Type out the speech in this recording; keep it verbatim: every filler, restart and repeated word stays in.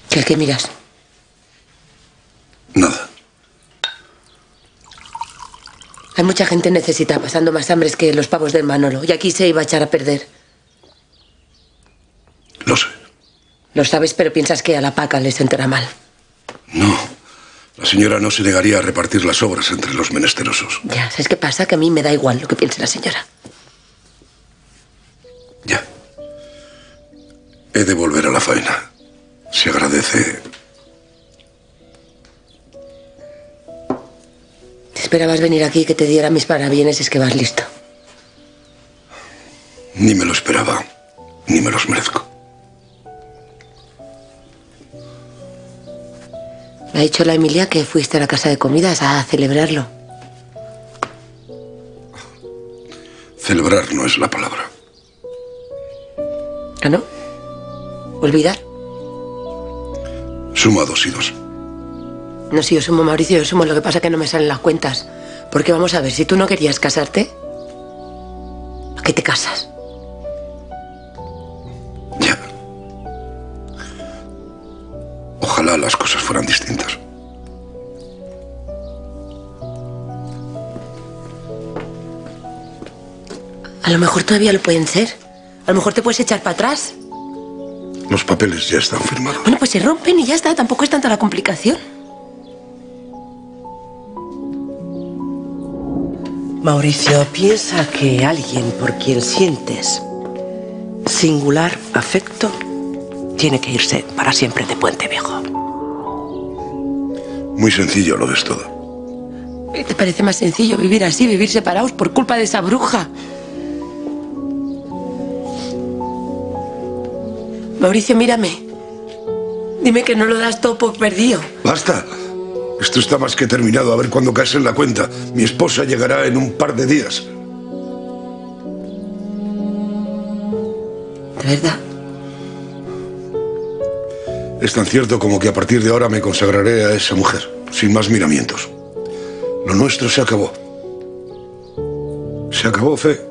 ¿Qué, qué miras? Nada. Hay mucha gente necesitada, pasando más hambres que los pavos del Manolo. Y aquí se iba a echar a perder. Lo sé. Lo sabes, pero piensas que a la Paca les enterá mal. No. La señora no se negaría a repartir las obras entre los menesterosos. Ya, ¿sabes qué pasa? Que a mí me da igual lo que piense la señora. Ya. He de volver a la faena. Se agradece. ¿Te esperabas venir aquí que te diera mis parabienes? Es que vas listo. Ni me lo esperaba, ni me los merezco. Me ha dicho la Emilia que fuiste a la casa de comidas a celebrarlo. Celebrar no es la palabra. ¿Ah, no? ¿Olvidar? Suma dos y dos. No, si yo sumo, Mauricio, yo sumo. Lo que pasa es que no me salen las cuentas. Porque vamos a ver, si tú no querías casarte, ¿a qué te casas? Ya. Ojalá las cosas fueran distintas. A lo mejor todavía lo pueden ser. A lo mejor te puedes echar para atrás. Los papeles ya están firmados. Bueno, pues se rompen y ya está. Tampoco es tanta la complicación. Mauricio, piensa que alguien por quien sientes singular afecto tiene que irse para siempre de Puente Viejo. Muy sencillo lo ves todo. ¿Qué te parece más sencillo vivir así, vivir separados por culpa de esa bruja? Mauricio, mírame. Dime que no lo das todo por perdido. ¡Basta! Esto está más que terminado. A ver cuándo caes en la cuenta. Mi esposa llegará en un par de días. ¿De verdad? Es tan cierto como que a partir de ahora me consagraré a esa mujer, sin más miramientos. Lo nuestro se acabó. Se acabó, Fe.